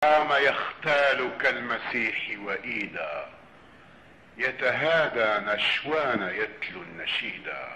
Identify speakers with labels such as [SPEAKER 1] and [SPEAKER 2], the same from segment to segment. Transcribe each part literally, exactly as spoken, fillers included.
[SPEAKER 1] قام يختال كالمسيح وإيدا، يتهادى نشوان يتلو النشيدا،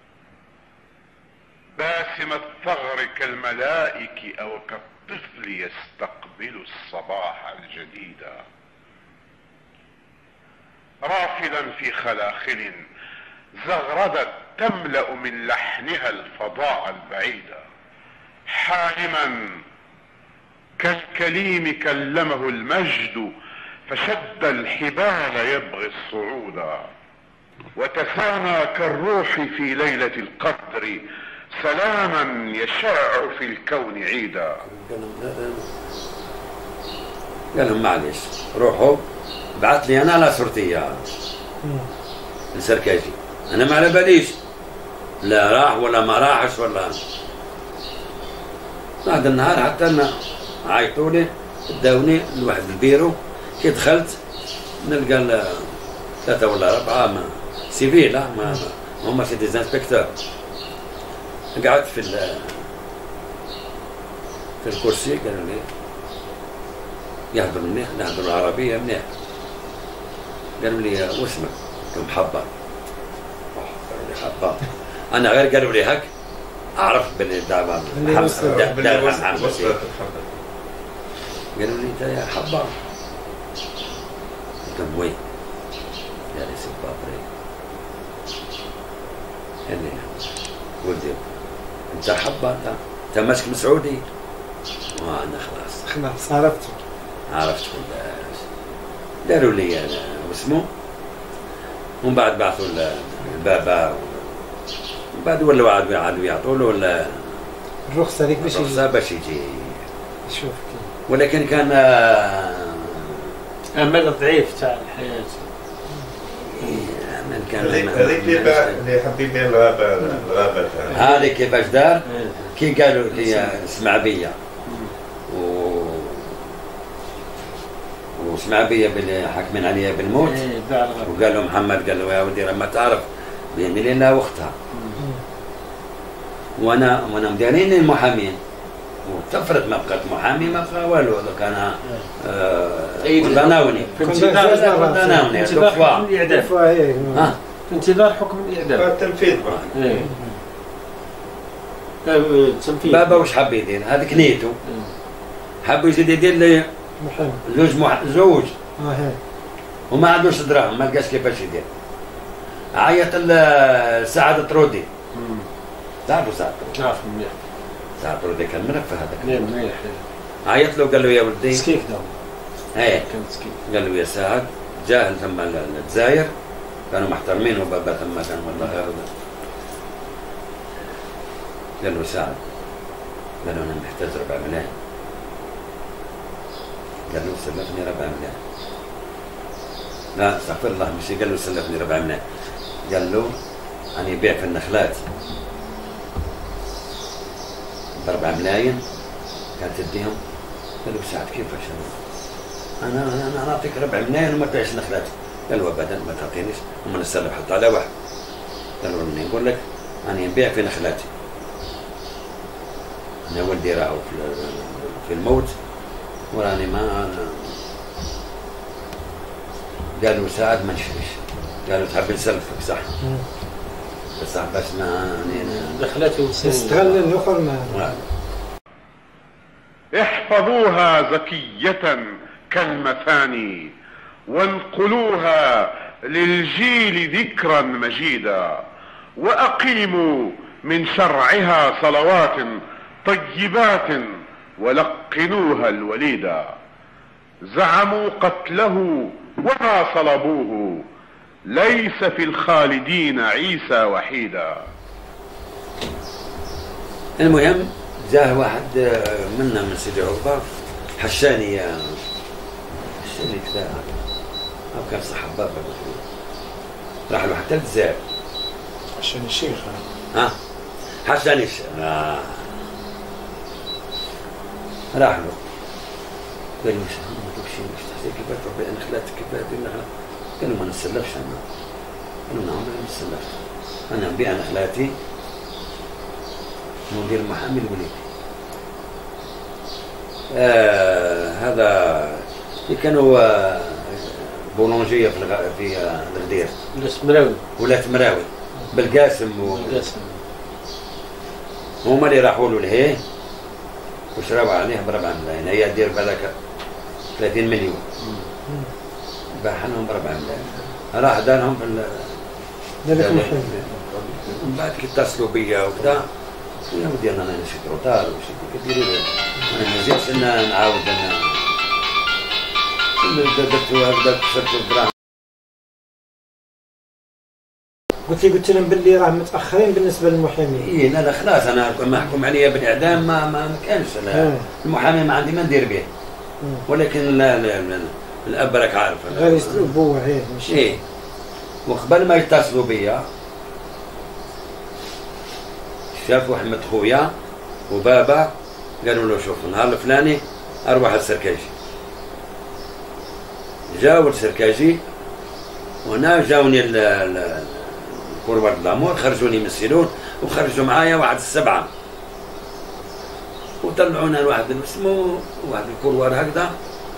[SPEAKER 1] باسم الثغر كالملائك أو كالطفل يستقبل الصباح الجديدا، رافدا في خلاخل زغردت تملأ من لحنها الفضاء البعيدا، حالما كالكليم كلمه المجد فشد الحبال يبغي الصعودا، وتثانى كالروح في ليلة القدر سلاما يشاع في الكون عيدا.
[SPEAKER 2] قال لهم معلش روحوا بعث لي انا على صورتي السركاجي، انا ما على باليش لا راح ولا ما راحش ولا. بعد النهار حتى انا عيطوا لي داوني لواحد البيرو، كي دخلت نلقى ثلاثة ولا أربعة ما سيفيل ما هما سي ديزانسبكتور. قعدت في في الكرسي قالوا لي يهضر منيح نهضر العربية منيح. قالوا لي واسمك؟ قلت محبة. قالوا لي حبة. أنا غير قالوا لي هك أعرف بني دابا محمد دابا محمد. قالوا لي أنت يا حبة؟ قلت وين؟ قال لي سي بابري. قال لي ولدي أنت حبة أنت أنت ماسك مسعودي؟ وأنا خلاص
[SPEAKER 3] خلاص عرفته
[SPEAKER 2] عرفت كلش. داروا لي أنا واسمه، ومن بعد بعثوا البابا، ومن بعد ولاو عادوا عادوا يعطوا له ولا
[SPEAKER 3] الرخصة ليك باش
[SPEAKER 2] يجي باش يجي
[SPEAKER 3] شوف.
[SPEAKER 2] ولكن كان
[SPEAKER 4] أمل ضعيف تاع الحياة.
[SPEAKER 2] من كان
[SPEAKER 5] هذيك اللي حبيب الغابة الغابة
[SPEAKER 2] هذه كيفاش دار؟ كي قالوا لي اسمع بيا و وسمع بيا باللي حاكمين عليا بالموت، وقال له محمد قال له يا ودي لما تعرف بان لنا وقتها وانا وانا مديرين المحامين وتفرت ما بقات محامي ما بقى والو. دوك انا ضناوني
[SPEAKER 4] في انتظار
[SPEAKER 2] ضناوني
[SPEAKER 4] حكم الاعدام.
[SPEAKER 3] ها
[SPEAKER 4] في انتظار حكم الاعدام
[SPEAKER 5] التنفيذ.
[SPEAKER 4] التنفيذ
[SPEAKER 2] بابا واش حب يدير؟ هذيك نيته حب يزيد يدير لي زوج مح... زوج
[SPEAKER 3] اه
[SPEAKER 2] وما عندوش دراهم ما لقاش كيفاش يدير. عيط لسعد طرودي. تعرفوا سعد طرودي؟
[SPEAKER 4] نعرف مليح.
[SPEAKER 2] سعد طرودي كان ملف هذاك
[SPEAKER 4] مليح مليح.
[SPEAKER 2] عيط له قال له يا ولدي
[SPEAKER 4] سكيك داو
[SPEAKER 2] ايه
[SPEAKER 4] كان سكيك.
[SPEAKER 2] قال له يا سعد جاهل ثم الجزائر كانوا محترمين وبابا ثم كان والله غير. قال له سعد قال له انا محتاج ربع ملايين. قال له سلفني ربع ملايين. لا استغفر الله مشي قال له سلفني ربع ملايين. قال له انا يبيع في النخلات بربع ملايين كانت تديهم. قال له سعد كيفاش انا انا انا نعطيك ربع ملايين وما تبيعش نخلاتي. قال له ابدا ما تعطينيش وما نسلف حتى على واحد. قال له راني نقول لك انا نبيع في نخلاتي، انا ولدي راهو في الموت وراني ما. قالوا ساعد ما نشريش. قالوا تحب نسلفك صح بس باش ما
[SPEAKER 4] دخلته
[SPEAKER 3] نستغل الاخر ما.
[SPEAKER 1] احفظوها زكية كالمثاني وانقلوها للجيل ذكرا مجيدا، وأقيموا من شرعها صلوات طيبات ولقنوها الوليدا. زعموا قتله وما صلبوه ليس في الخالدين عيسى وحيدا.
[SPEAKER 2] المهم جاه واحد منا من سيدي عقبة حشاني حشاني كذا أو كان صح بابا راح له حتى الجزائر.
[SPEAKER 3] حشاني الشيخ
[SPEAKER 2] ها حشاني الشيخ آه. راح له قال له مش ما تمشي مش تحسي كيف تربي نخلاتك كيف هذه النخلة. قال له ما نسلفش أنا. قال له نعم أنا نسلفت أنا نبيع نخلاتي ندير محامي الوليد. آه هذا كانوا آه بولونجيه في الغ... في آه الغدير.
[SPEAKER 4] الاسمراوي
[SPEAKER 2] ولات مراوي بالقاسم و...
[SPEAKER 4] بالقاسم.
[SPEAKER 2] هما اللي راحوا له لهيه وشراو عليه بربع ملايين. هي دير بالك ثلاثين مليون باح لهم بربع ملايين. راح دارهم في ال... من بعد كي اتصلوا بيا وكذا يا ودي انا نشري روتار وش ديروا لي انا ما نزيدش ان نعاود انا درت هكذا كسرت الدراهم.
[SPEAKER 3] قلت لي قلت لهم باللي راه متاخرين بالنسبه للمحامين.
[SPEAKER 2] اي لا لا خلاص انا محكوم عليا بالاعدام ما ما, ما كانش المحامي ما عندي ما ندير به. ولكن لا لا, لا الاب راك عارف
[SPEAKER 3] غير يستلبوه هيه ماشي.
[SPEAKER 2] ايه وقبل ما يتصلوا بيا شافوا احمد خويا وبابا قالوا له شوف النهار الفلاني اروح السركاجي. جاوا السركاجي وهنا جاوني الكروار دلامور خرجوني من السيلون وخرجوا معايا واحد السبعه وطلعونا لواحد اسمه واحد الكروار هكذا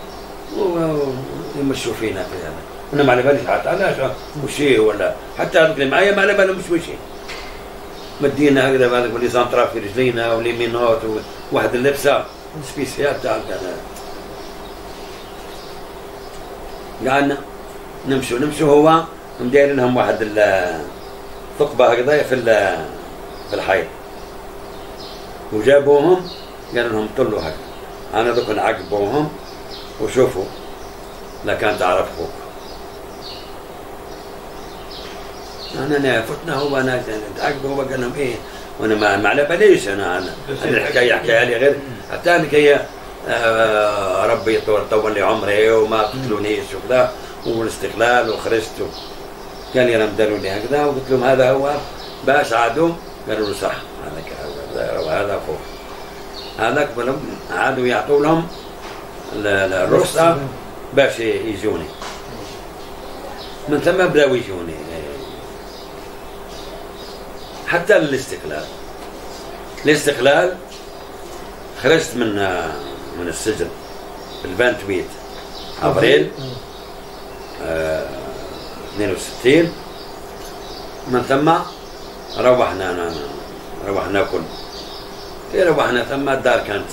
[SPEAKER 2] ويمشوا فينا في هذا. انا ما على باليش حتى علاش وشي ولا حتى هذوك اللي معايا ما على بالهم مش وشي. مدينا هكذا بهذاك ولي زانطرا في رجلينا ولي مينوت وواحد اللبسه سبيسيال تاع كذا. قعدنا نمشوا نمشوا هو مدايرين لهم واحد الثقبه هكذا في في الحيط وجابوهم قالوا لهم طلوا هكذا. انا دوك نعقبوهم وشوفوا لا كان تعرف خوك. انا فتنا هو انا تعقبه هو قال لهم ايه وانا ما, ما على باليش انا انا الحكايه حكايه لي غير حتى انك هي آه ربي يطول لي عمري وما قتلونيش وكذا والاستقلال وخرجت. قال لي انا داروا لي هكذا وقلت لهم هذا هو باش عادوا قالوا له صح هذاك هذا فوق هذاك عادوا يعطوا لهم الرخصه باش يجوني. من ثم بداوا يجوني حتى الاستقلال. الاستقلال خرجت من من السجن بالفان تويت ابريل آه اثنين وستين. من ثم روحنا روحنا ناكل في روحنا ثم الدار كانت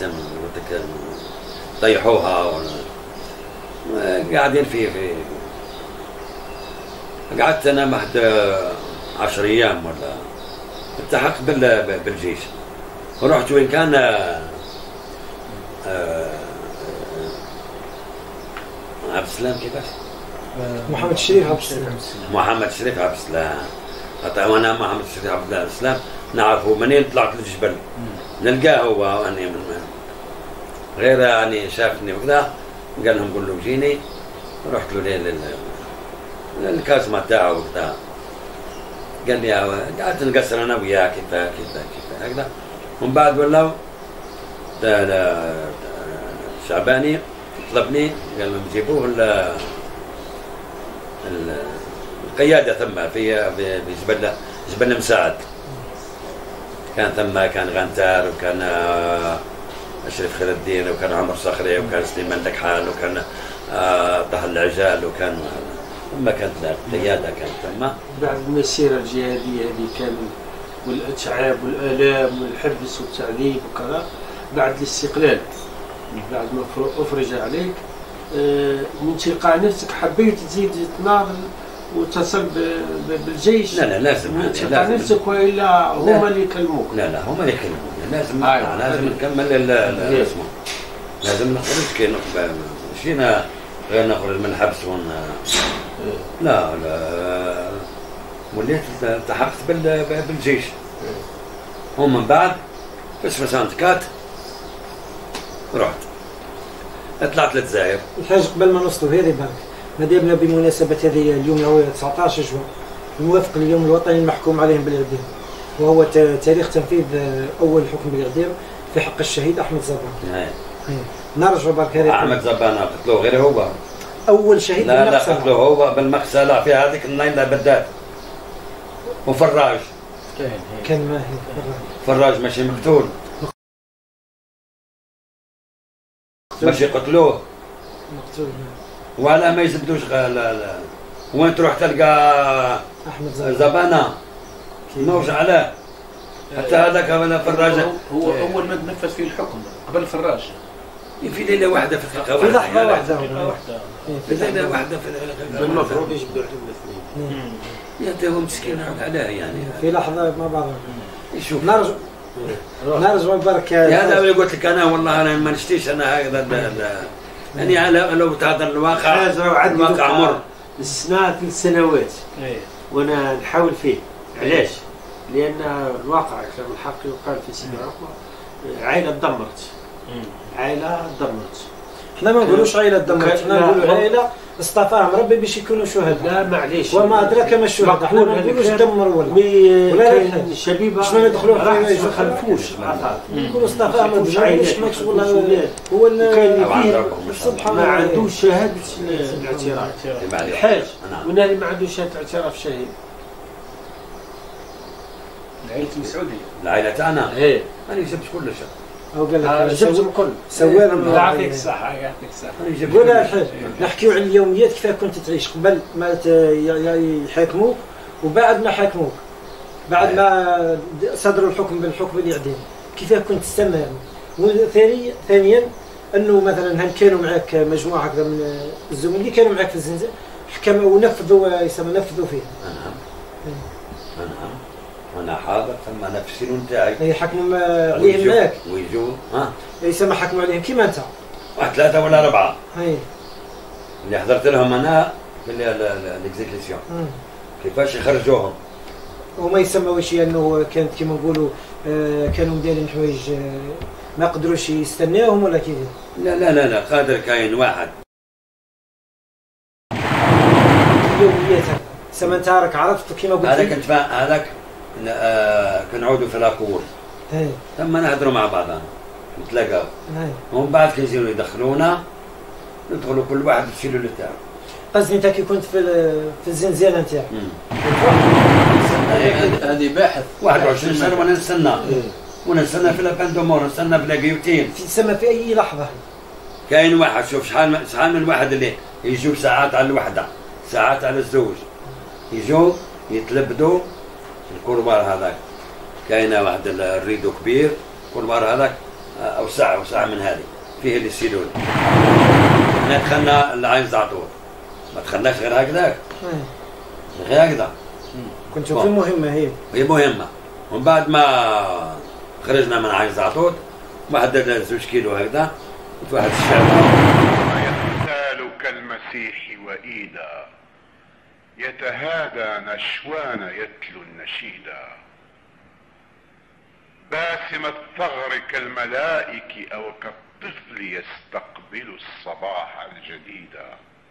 [SPEAKER 2] طيحوها قاعدين في في قعدت انا بعد عشر ايام ولا التحقت بالجيش ورحت وين كان عبد السلام كيفاش؟
[SPEAKER 3] محمد الشريف عبد السلام.
[SPEAKER 2] محمد الشريف عبد السلام. وانا محمد الشريف عبد السلام نعرفه منين طلعت للجبل نلقاه هو اني من غير يعني شافني وكذا قال لهم قول له جيني رحت له ليل الكازما تاعه وكذا قال لي قعدت نقصر انا وياه كذا كذا كذا هكذا. ومن بعد ولاو شعباني طلبني قال لهم جيبوه القياده ثم في في جبل جبل مساعد كان ثم كان غنتار وكان اشرف خير الدين وكان عمر صخري وكان سليمان دكحال وكان طه العجال وكان ثم كانت القياده كانت ثم.
[SPEAKER 4] بعد المسيره الجهاديه هذه كان والاتعاب والالام والحبس والتعذيب وكذا بعد الاستقلال بعد ما افرج عليك من تلقاء نفسك حبيت تزيد تناضل وتصل بالجيش؟
[SPEAKER 2] لا لا لازم
[SPEAKER 4] من تلقاء نفسك والا هما اللي يكلموك؟
[SPEAKER 2] لا لا هما اللي يكلموك لازم آه لازم نكمل اسمه لازم نخرج كي مشينا غير نخرج من الحبس ون لا لا وليت التحقت بالجيش. ومن بعد في سبعة رحت طلعت للجزائر.
[SPEAKER 3] الحاج قبل ما نوصلوا هذه برك مديرنا بمناسبة هذه اليوم هو تسعة عشر جوان الموافق لليوم الوطني المحكوم عليهم بالإعدام وهو تاريخ تنفيذ أول حكم بالإعدام في حق الشهيد أحمد زبان. نرجع برك هذه
[SPEAKER 2] أحمد زبان قتلوه غير هو
[SPEAKER 3] أول شهيد
[SPEAKER 2] لا لا قتلوه هو بالمغسلة في هذيك الليلة بالذات. وفراج
[SPEAKER 3] كان ما هي
[SPEAKER 2] فراج ماشي مقتول باش يقتلوه
[SPEAKER 3] مقتول.
[SPEAKER 2] ولا ما يزبدوش غ- لا لا وين تروح تلقى
[SPEAKER 3] احمد زبانه
[SPEAKER 2] زبانه نوش عليه حتى هذاك ولا فراجه
[SPEAKER 6] هو هو اول ما تنفذ فيه الحكم قبل فراج
[SPEAKER 2] في ليله واحده في الحلقه
[SPEAKER 3] في لحظه
[SPEAKER 2] واحده
[SPEAKER 3] واحده
[SPEAKER 6] واحده
[SPEAKER 2] في ليله واحده في الحلقه
[SPEAKER 4] المفروض يجبدوا عليهم الاثنين.
[SPEAKER 2] يا انت هو مسكين عليه يعني
[SPEAKER 3] في لحظه مع بعض.
[SPEAKER 2] يشوف
[SPEAKER 3] نرجع نرجع برك.
[SPEAKER 2] هذا اللي قلت لك انا والله انا ما نشتيش انا هذا ال- ال- يعني على لو هذا الواقع
[SPEAKER 4] حاجه وعندي
[SPEAKER 2] الواقع مر
[SPEAKER 4] السنة ثلاث سنوات
[SPEAKER 6] ايه
[SPEAKER 4] وانا نحاول فيه. علاش؟ لان الواقع كما الحق يقال في سيدي عقبه عائله تدمرت. عائله تدمرت.
[SPEAKER 3] احنا ما نقولوش عائله دمرت، احنا
[SPEAKER 4] لا،
[SPEAKER 3] نقولوا
[SPEAKER 4] لا.
[SPEAKER 3] عائله اصطفاهم ربي باش يكونوا شهداء.
[SPEAKER 4] لا معليش.
[SPEAKER 3] وما ادراك ما الشهداء، احنا ما نقولوش دمروا ولا ولا
[SPEAKER 4] كاين شبيبه
[SPEAKER 3] باش ما ندخلوا في-
[SPEAKER 4] راح
[SPEAKER 3] ما
[SPEAKER 4] ما خلفوش عطات.
[SPEAKER 3] نقولوا اصطفاهم
[SPEAKER 4] ما خلفوش
[SPEAKER 3] ربي
[SPEAKER 4] عائلات،
[SPEAKER 3] باش ما
[SPEAKER 4] ما
[SPEAKER 3] يشغل
[SPEAKER 4] خلفوش ولاد.
[SPEAKER 3] هو ال-
[SPEAKER 4] وكاين
[SPEAKER 2] أو
[SPEAKER 4] فيه
[SPEAKER 2] عندكم
[SPEAKER 3] سبحان
[SPEAKER 4] ما
[SPEAKER 3] الله.
[SPEAKER 4] عندوش شهاده الاعتراف. الحاج
[SPEAKER 2] نعم.
[SPEAKER 4] ونادي ما عندوش شهاده اعتراف شهيد.
[SPEAKER 6] العيلة المسعودية
[SPEAKER 2] العائله تاعنا
[SPEAKER 4] ايه
[SPEAKER 2] انا جبت كل شيء
[SPEAKER 3] او قال
[SPEAKER 4] آه،
[SPEAKER 3] لك
[SPEAKER 4] جبت
[SPEAKER 3] سوى
[SPEAKER 4] الكل.
[SPEAKER 3] سوى
[SPEAKER 6] الله يعطيك الصحة يعطيك الصحة.
[SPEAKER 2] انا جبت
[SPEAKER 3] قول
[SPEAKER 2] كل
[SPEAKER 3] الحين
[SPEAKER 2] شيء.
[SPEAKER 3] نحكيو على اليوميات كيف كنت تعيش قبل ما ت- ي- يحاكموك وبعد ما حاكموك، بعد ما صدروا الحكم بالحكم الاعدام كيف كنت تستمر. وثاني ثانيا انه مثلا هل كانوا معك مجموعه هكذا من الزملاء اللي كانوا معك في الزنزانه حكموا ونفذوا يسمى نفذوا فيه.
[SPEAKER 2] نعم نعم وانا حاضر ثم نفسي نتاعي
[SPEAKER 3] هي حكموا عليهم معك
[SPEAKER 2] ويجوا ها
[SPEAKER 3] يسمى حكموا عليهم كيما انت.
[SPEAKER 2] واحد ثلاثه ولا اربعه
[SPEAKER 3] هاي
[SPEAKER 2] اللي حضرت لهم انا في الاكزيكسيون كيفاش يخرجوهم.
[SPEAKER 3] وما يسموش انه كانت كما نقولوا آه، كانوا مدارين حوايج آه، ما قدروش يستناوهم ولا كيف.
[SPEAKER 2] لا لا لا لا قادر كاين واحد
[SPEAKER 3] يوميات سما انت راك عرفت كيما قلت
[SPEAKER 2] هذاك
[SPEAKER 3] لي.
[SPEAKER 2] كنت فا- هذاك آه، كنعودوا في لاكور
[SPEAKER 3] هاي
[SPEAKER 2] ثم نهضروا مع بعضنا نتلاقاو
[SPEAKER 3] هاي
[SPEAKER 2] ومن بعد كيجيو يدخلونا ندخلوا كل واحد يشيلوا اللي تاعو.
[SPEAKER 3] قصدي انت كي كنت في ال- في الزنزانه نتاعك
[SPEAKER 6] هذه هذه باحث
[SPEAKER 2] واحد وعشرين سنه وانا نستنى وانا نستنى في لاباندومور نستنى في لاكيوتين.
[SPEAKER 3] تسمى في اي لحظه.
[SPEAKER 2] كاين واحد شوف شحال شحال من واحد اللي يجوا ساعات على الوحده ساعات على الزوج يجوا يتلبدوا في الكروار هذاك. كاينه واحد الريدو كبير الكروار هذاك اوسع اوسع من هذه فيه اللي يسيلون. احنا دخلنا العين زعطور ما دخلناش غير هكذاك
[SPEAKER 3] هاي.
[SPEAKER 2] غير هكذا
[SPEAKER 3] كنت
[SPEAKER 2] بون.
[SPEAKER 3] في مهمه هي
[SPEAKER 2] هي مهمه. ومن بعد ما خرجنا من عين زعطور واحد زوج كيلو هكذا في واحد الشارع
[SPEAKER 1] يغتال كالمسيح وإيدا يتهادى نشوان يتلو النشيدا باسم الثغر كالملائك أو كالطفل يستقبل الصباح الجديدا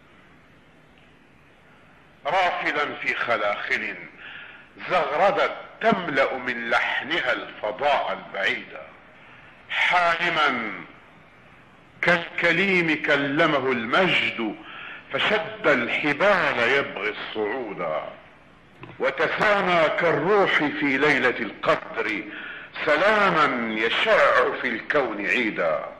[SPEAKER 1] رافدا في خلاخل زغردت تملأ من لحنها الفضاء البعيدا حالما كالكليم كلمه المجد فشد الحبال يبغي الصعودا وتسامى كالروح في ليلة القدر سلاما يشع في الكون عيدا